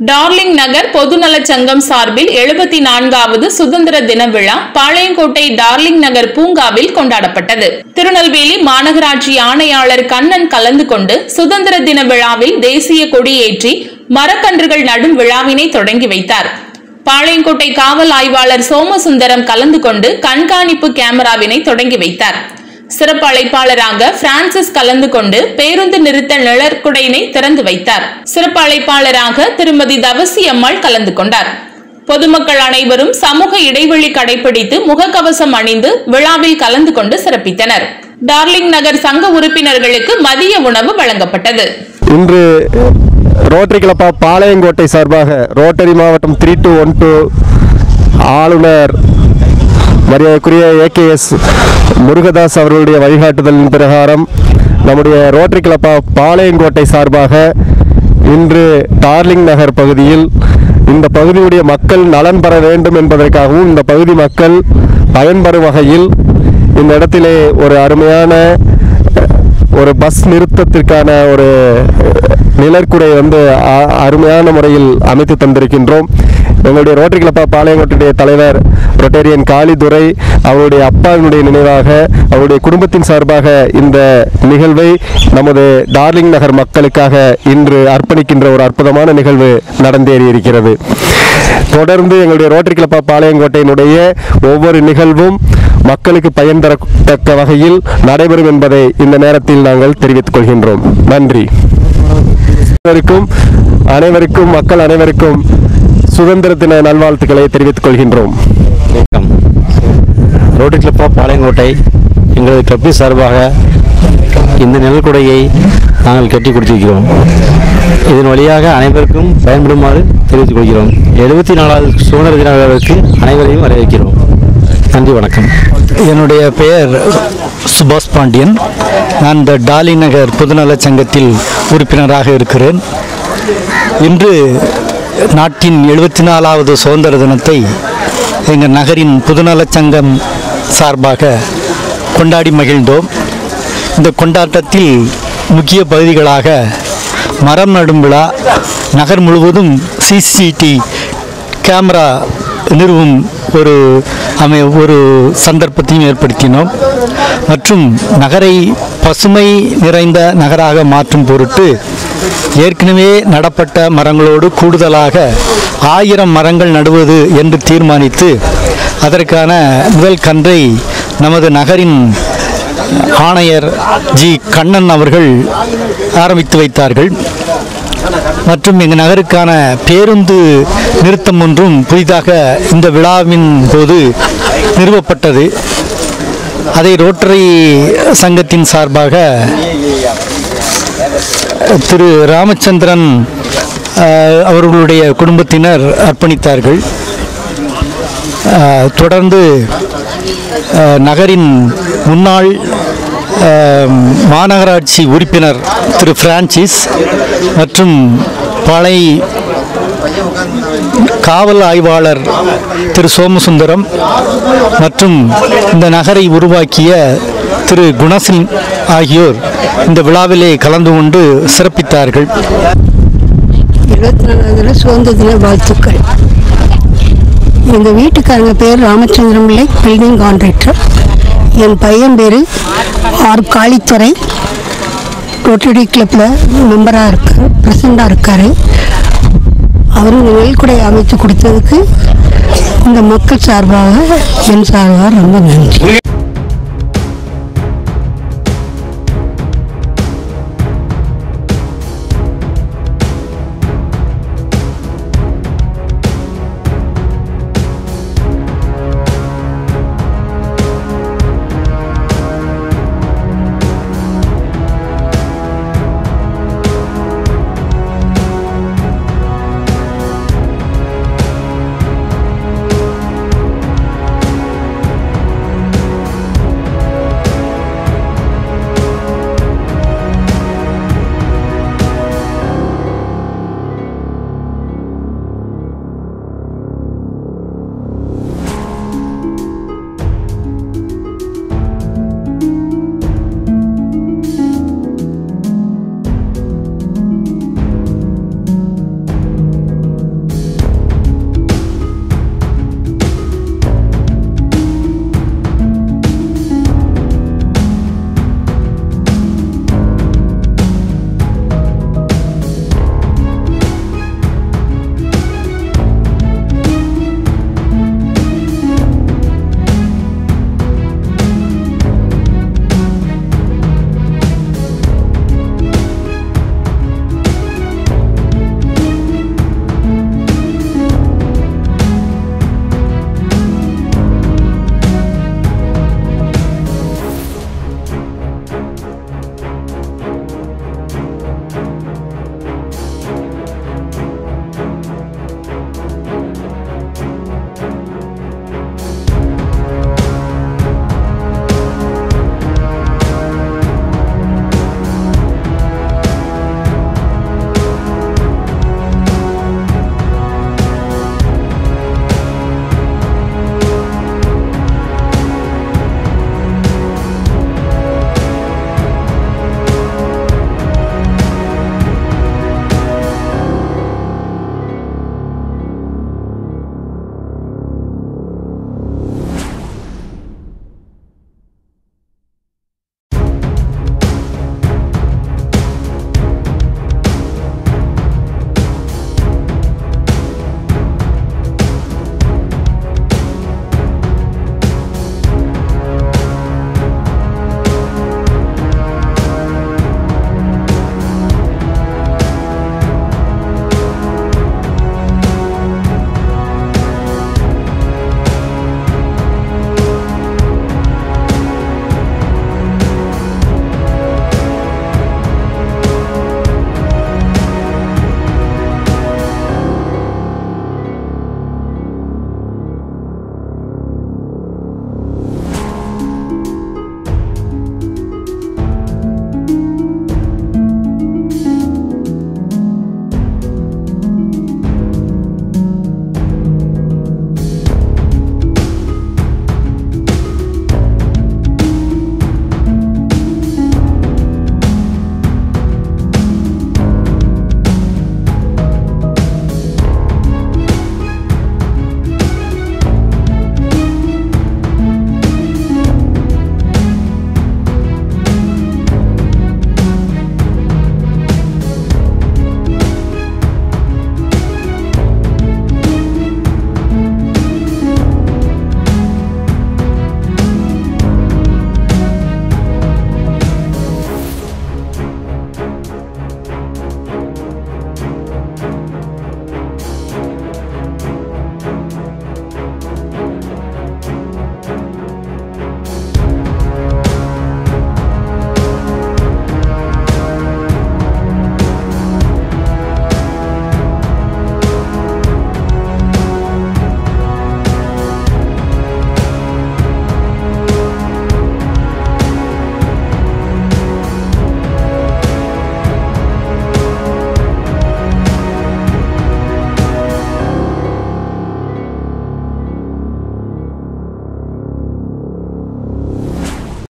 Darling நகர் பொதுநலச் சங்கம் சார்பில் 74வது சுதந்திர தின விழா பாளையங்கோட்டை டார்லிங் நகர் பூங்காவில் கொண்டாடப்பட்டது. திருநெல்வேலி மாநகராட்சி ஆணையாளர் கண்ணன் கலந்து கொண்டு சுதந்திர தின விழாவில் தேசிய கொடியேற்றி மரக்கன்றுகள் நடும் விழாவினை தொடங்கி வைத்தார். பாளையங்கோட்டை காவல் ஆய்வாளர் சோமசுந்தரம் கலந்து கொண்டு கண்காணிப்பு கேமராவினை தொடங்கி வைத்தார். சிறப்பு அழைப்பாளராக பிரான்சிஸ் கலந்து கொண்டு பேருந்து நிறுத்த நிழற்குடையினை திறந்து வைத்தார். சிறப்பு அழைப்பாளராக திருமதி தவசி அம்மாள் கலந்து கொண்டார். பொதுமக்கள் அனைவரும் சமூக இடைவெளி கடைபிடித்து முகக்கவசம் அணிந்து விழாவில் கலந்து கொண்டு சிறப்பித்தனர். டார்லிங் நகர் சங்க உறுப்பினர்களுக்கு மதிய உணவு வழங்கப்பட்டது. இன்று ரோட்டரி கிளப் பாளையங்கோட்டை சார்பாக ரோட்டரி மாவட்டம் 3212 ஆளுநர் மரியாதைக்குரிய AKS முருகதாஸ் அவர்களுடைய வழிகாட்டுதலின் பிரகாரம் நம்முடைய ரோட்டரி கிளப் பாளையங்கோட்டை சார்பாக இன்று டார்லிங் நகர் பகுதியில் இந்த பகுதியுடைய மக்கள் நலன் பெற வேண்டும் என்பதற்காகவும் இந்த பகுதி மக்கள் பயன்பெறும் வகையில் இந்த இடத்திலே ஒரு அருமையான ஒரு பஸ் நிறுத்தத்திற்கான ஒரு நிழற்குடை அருமையான முறையில் அமைத்து தந்திருக்கின்றோம். எங்களுடைய ரோட்டரி கிளப் பாளையங்கோட்டுடைய தலைவர் ரொட்டேரியன் காளிதுரை அவருடைய அப்பாவினுடைய நினைவாக அவருடைய குடும்பத்தின் சார்பாக இந்த நிகழ்வை நமது டார்லிங் நகர் மக்களுக்காக இன்று அர்ப்பணிக்கின்ற ஒரு அற்புதமான நிகழ்வு நடந்தேறி இருக்கிறது. தொடர்ந்து எங்களுடைய ரோட்டரி கிளப் பாளையங்கோட்டையினுடைய ஒவ்வொரு நிகழ்வும் மக்களுக்கு பயன் தரத்தக்க வகையில் நடைபெறும் என்பதை இந்த நேரத்தில் நாங்கள் தெரிவித்துக் கொள்கின்றோம். நன்றி. அனைவருக்கும் மக்கள் அனைவருக்கும் சுதந்திர தின நல்வாழ்த்துக்களை தெரிவித்துக் கொள்கின்றோம். ரோட்டரி கிளப் பாளையங்கோட்டை எங்களது கிளப்பின் சார்பாக இந்த நிழற்குடையை நாங்கள் கட்டி கொடுத்திருக்கிறோம். இதன் வழியாக அனைவருக்கும் பயன்படுமாறு தெரிவித்துக் கொள்கிறோம். 74வது சுதந்திர தின விழாவிற்கு அனைவரையும் வரவேற்கிறோம். நன்றி, வணக்கம். என்னுடைய பெயர் சுபாஷ் பாண்டியன். நான் இந்த டார்லிங் நகர் பொதுநலச் சங்கத்தில் உறுப்பினராக இருக்கிறேன். இன்று நாட்டின் 74வது சுதந்திர தினத்தை எங்கள் நகரின் பொதுநலச் சங்கம் சார்பாக கொண்டாடி மகிழ்ந்தோம். இந்த கொண்டாட்டத்தில் முக்கிய பகுதிகளாக மரம் நடும் விழா, நகர் முழுவதும் CCTV கேமரா நிறுவும் ஒரு சந்தர்ப்பத்தையும் ஏற்படுத்தினோம். மற்றும் நகரை பசுமை நிறைந்த நகராக மாற்றும் பொருட்டு ஏற்கனவே நடப்பட்ட மரங்களோடு கூடுதலாக 1000 மரங்கள் நடுவது என்று தீர்மானித்து அதற்கான முதல் கன்றை நமது நகரின் ஆணையர் கண்ணன் அவர்கள் ஆரம்பித்து வைத்தார்கள். மற்றும் எங்கள் நகருக்கான பேருந்து நிறுத்தம் ஒன்றும் புதிதாக இந்த விழாவின் போது நிறுவப்பட்டது. அதை ரோட்டரி சங்கத்தின் சார்பாக திரு ராமச்சந்திரன் அவர்களுடைய குடும்பத்தினர் அர்ப்பணித்தார்கள். தொடர்ந்து நகரின் முன்னாள் மாநகராட்சி உறுப்பினர் திரு பிரான்சிஸ் மற்றும் பழைய காவல் ஆய்வாளர் திரு சோமசுந்தரம் மற்றும் இந்த நகரை உருவாக்கிய திரு குணசிங் ஆகியோர் இந்த விழாவிலே கலந்து கொண்டு சிறப்பித்தார்கள். 74 சுதந்திர தின வாழ்த்துக்கள். எங்கள் வீட்டுக்காரங்க பேர் ராமச்சந்திரம் பிள்ளை, பில்டிங் கான்ட்ராக்டர். என் பையன் பேர் காளித்துறை, ரோட்டரி கிளப்பில் மெம்பராக இருக்கார், பிரசிடண்டாக இருக்கார். அவரும் நெல்குடை அமைத்து கொடுத்ததுக்கு இந்த மக்கள் சார்பாக என் சார்பாக ரொம்ப நன்றி.